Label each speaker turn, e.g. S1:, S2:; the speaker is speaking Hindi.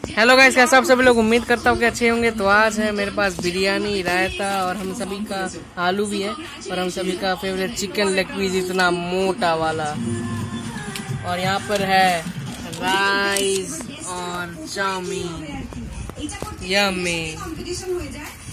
S1: हेलो गाइस, कैसे आप सभी लोग? उम्मीद करता हूँ कि अच्छे होंगे। तो आज है मेरे पास बिरयानी, रायता और हम सभी का आलू भी है और हम सभी का फेवरेट चिकन लेग पीस इतना मोटा वाला। और यहाँ पर है राइस और चाउमीन। यम्मी।